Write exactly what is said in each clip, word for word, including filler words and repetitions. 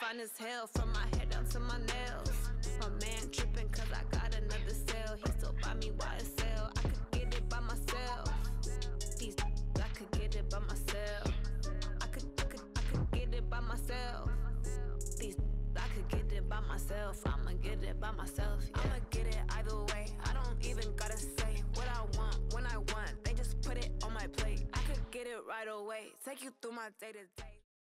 fine as hell, from my head down to my nails. My man tripping cause I got another sale. He still buy me Y S L. I could get it by myself. These I could get it by myself. I could, I could, I could get it by myself. These I could get it by myself. I'ma get it by myself. Yeah. I'ma get it either way. I don't even gotta say what I want when I want. They just put it on my plate. I could get it right away. Take you through my day to day.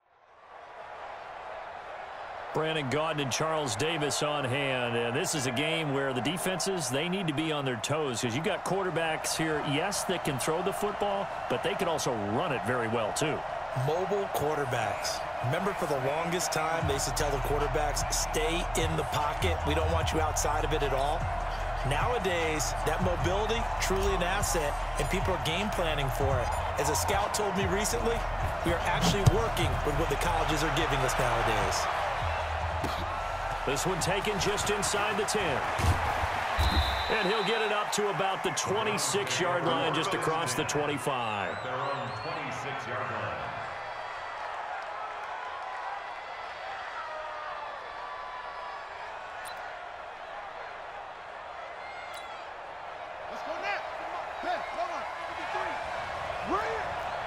Brandon Gaudin and Charles Davis on hand. And this is a game where the defenses, they need to be on their toes because you got quarterbacks here, yes, that can throw the football, but they can also run it very well too. Mobile quarterbacks. Remember, for the longest time, they used to tell the quarterbacks, stay in the pocket. We don't want you outside of it at all. Nowadays, that mobility, truly an asset, and people are game planning for it. As a scout told me recently, we are actually working with what the colleges are giving us nowadays. This one taken just inside the ten. And he'll get it up to about the twenty-six yard line, just across the twenty-five. Their own twenty-six yard line. Let's go next. ten, come on. fifty-three. We're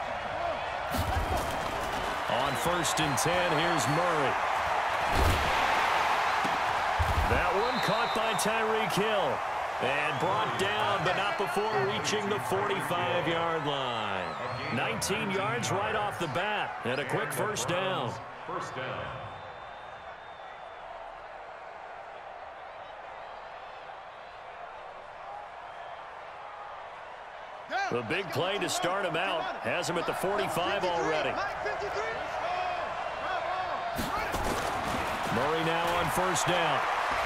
here. On first and ten, here's Murray. That one caught by Tyreek Hill and brought down, but not before reaching the forty-five yard line. nineteen yards right off the bat and a quick first down. First down. The big play to start him out has him at the forty-five already. Murray now on first down.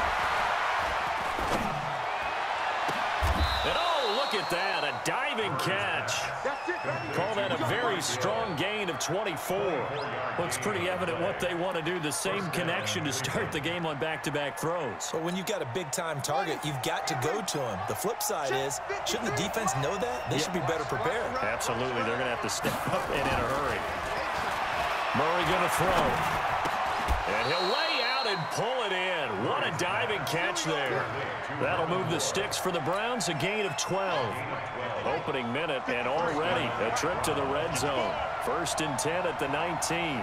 And oh, look at that, a diving catch. Call that a very strong gain of twenty-four. Looks pretty evident what they want to do, the same connection to start the game on back-to-back throws. But when you've got a big-time target, you've got to go to him. The flip side is, shouldn't the defense know that? They should be better prepared. Absolutely, they're going to have to step up and in a hurry. Murray going to throw. And he'll lay out and pull it in. What a diving catch there. That'll move the sticks for the Browns, a gain of twelve. Opening minute, and already a trip to the red zone. First and ten at the nineteen.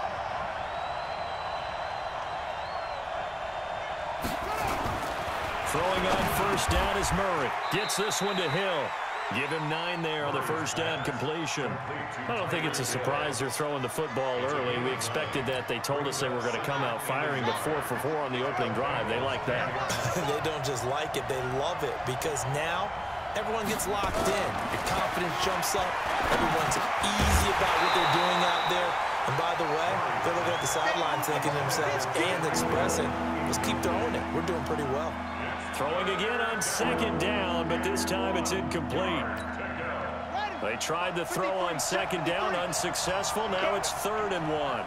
Throwing on first down is Murray. Gets this one to Hill. Give him nine there on the first down completion. I don't think it's a surprise they're throwing the football early. We expected that. They told us they were going to come out firing the four for four on the opening drive. They like that. They don't just like it, they love it, because now everyone gets locked in. Your confidence jumps up. Everyone's easy about what they're doing out there. And by the way, they're looking at the sideline thinking to themselves and expressing, let's keep throwing it. We're doing pretty well. Throwing again on second down, but this time it's incomplete. They tried the throw on second down, unsuccessful. Now it's third and one.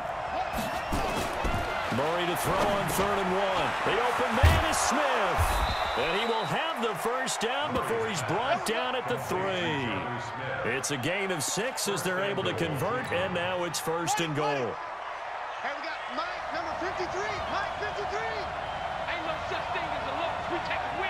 Murray to throw on third and one. The open man is Smith. And he will have the first down before he's brought down at the three. It's a gain of six as they're able to convert, and now it's first and goal. Hey, we got Mike, number fifty-three. Mike, fifty-three. Ain't no such thing as a look. We take a win.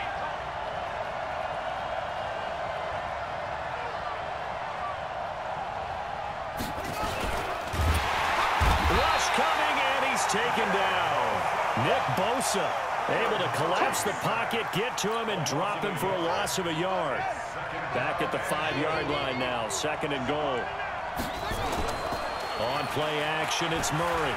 Rush coming, and he's taken down. Nick Bosa able to collapse the pocket, get to him, and drop him for a loss of a yard. Back at the five yard line now, second and goal. On play action, it's Murray.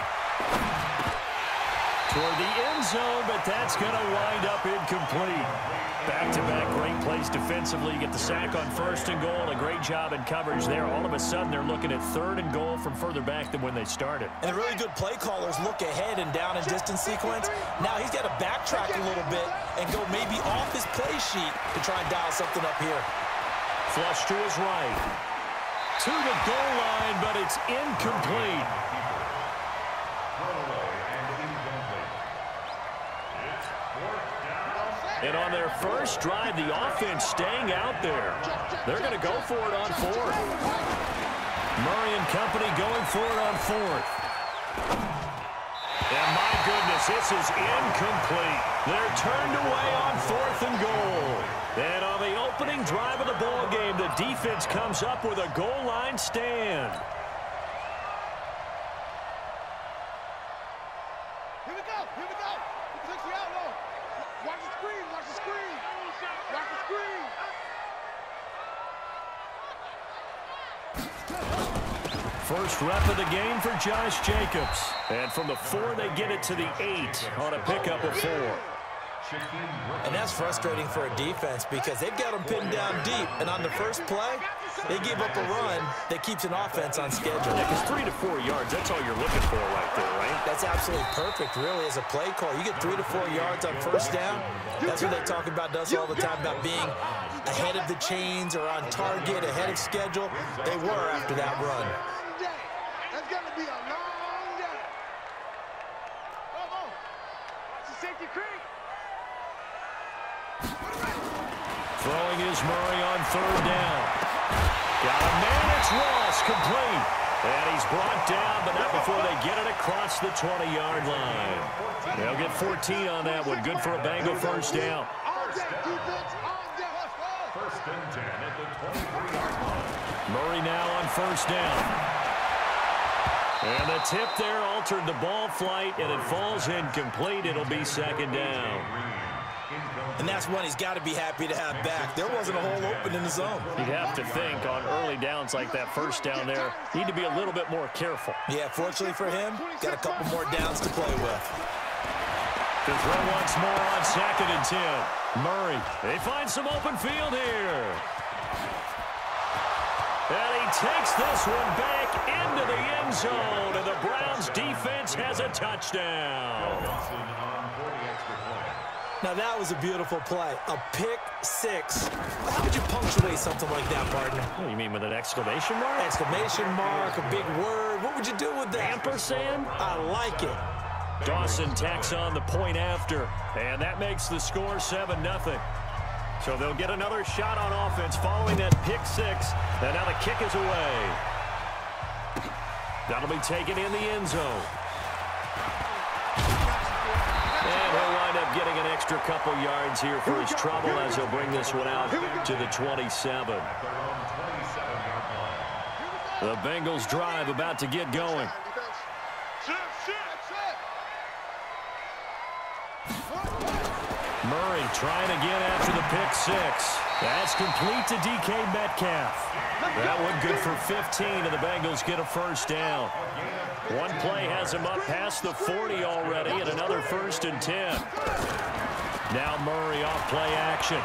Toward the end zone, but that's going to wind up incomplete. Back-to-back great plays defensively. You get the sack on first and goal. A great job in coverage there. All of a sudden, they're looking at third and goal from further back than when they started. And the really good play callers look ahead and down and distance sequence. Now he's got to backtrack a little bit and go maybe off his play sheet to try and dial something up here. Flush to his right. To the goal line, but it's incomplete. And on their first drive, the offense staying out there. They're going to go for it on fourth. Murray and company going for it on fourth. And my goodness, this is incomplete. They're turned away on fourth and goal. And on the opening drive of the ball game, the defense comes up with a goal line stand. Here we go. Here we go. He takes you out low. Watch the screen. Watch the screen. Watch the screen. First rep of the game for Josh Jacobs. And from the four, they get it to the eight on a pickup of four. And that's frustrating for a defense because they've got them pinned down deep. And on the first play, they give up a run that keeps an offense on schedule. Yeah, because three to four yards, that's all you're looking for right there, right? That's absolutely perfect, really, as a play call. You get three to four yards on first down. That's what they talk about us all the time, about being ahead of the chains or on target, ahead of schedule. They were after that run. That's going to be a long day. Come on. Watch the safety creep. Throwing is Murray on third down. Got a man, it's Ross, complete. And he's brought down, but not before they get it across the twenty-yard line. They'll get fourteen on that one. Good for a Bengal first down. All day, defense, all day. First and ten at the twenty-three-yard line. Murray now on first down. And the tip there altered the ball flight, and it falls incomplete. It'll be second down. And that's one he's got to be happy to have back. There wasn't a hole open in the zone. You'd have to think on early downs like that first down there, need to be a little bit more careful. Yeah, fortunately for him, got a couple more downs to play with. To throw once more on second and ten. Murray, they find some open field here. And he takes this one back into the end zone, and the Browns defense has a touchdown. Now, that was a beautiful play. A pick six. How would you punctuate something like that, partner? What, you mean with an exclamation mark? Exclamation mark, a big word. What would you do with that? Ampersand? I like it. Dawson tacks on the point after, and that makes the score seven nothing. So they'll get another shot on offense following that pick six, and now the kick is away. That'll be taken in the end zone. And he'll wind up getting an extra couple yards here for his trouble as he'll bring this one out to the twenty-seven. The Bengals drive about to get going. Murray trying again after the pick six. That's complete to D K Metcalf. That one good for fifteen, and the Bengals get a first down. One play has him up past the forty already, and another first and ten. Now Murray off play action.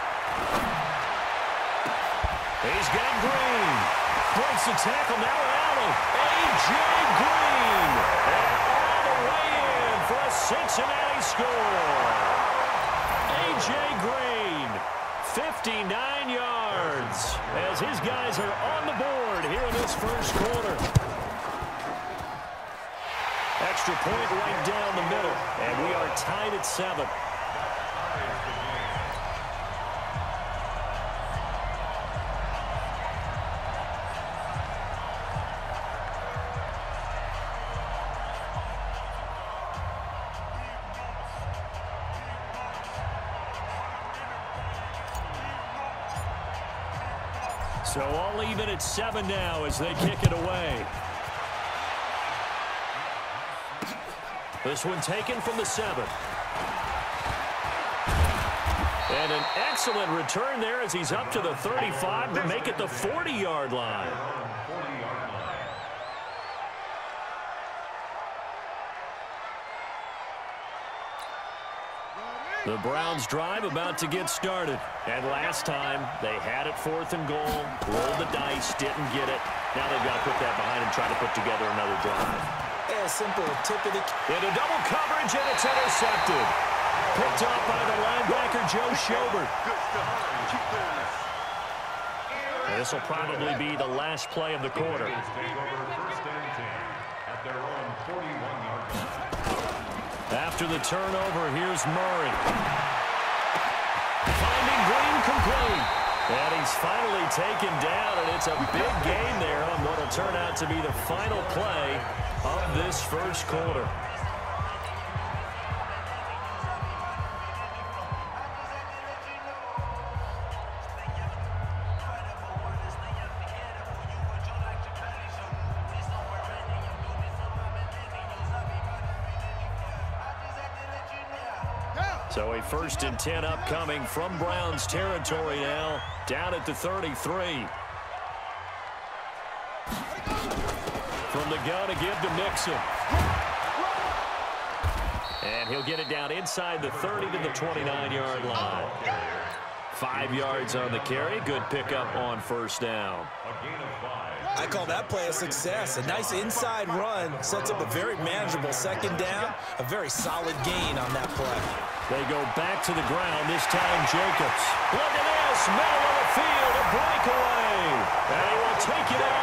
He's got Green. Breaks the tackle, now Allen. A J. Green. And all the way in for a Cincinnati score. A J. Green, fifty-nine yards, as his guys are on the board here in this first quarter. Extra point right down the middle, and we are tied at seven. So all even at seven now as they kick it away. This one taken from the seven. And an excellent return there as he's up to the thirty-five to make it the forty-yard line. The Browns drive about to get started. And last time, they had it fourth and goal, rolled the dice, didn't get it. Now they've got to put that behind and try to put together another drive. Yeah, simple tip of the... Into double coverage, and it's intercepted. Picked up by the linebacker, Joe Schobert. And this will probably be the last play of the quarter. After the turnover, here's Murray. Finding Green complete. And he's finally taken down, and it's a big gain there on what will turn out to be the final play of this first quarter. So a first and ten upcoming from Browns territory now, down at the thirty-three. From the gun to give to Mixon. And he'll get it down inside the thirty to the twenty-nine-yard line. Five yards on the carry. Good pickup on first down. I call that play a success. A nice inside run sets up a very manageable second down. A very solid gain on that play. They go back to the ground, this time Jacobs. Look at this, middle of the field, a breakaway. And he will take it out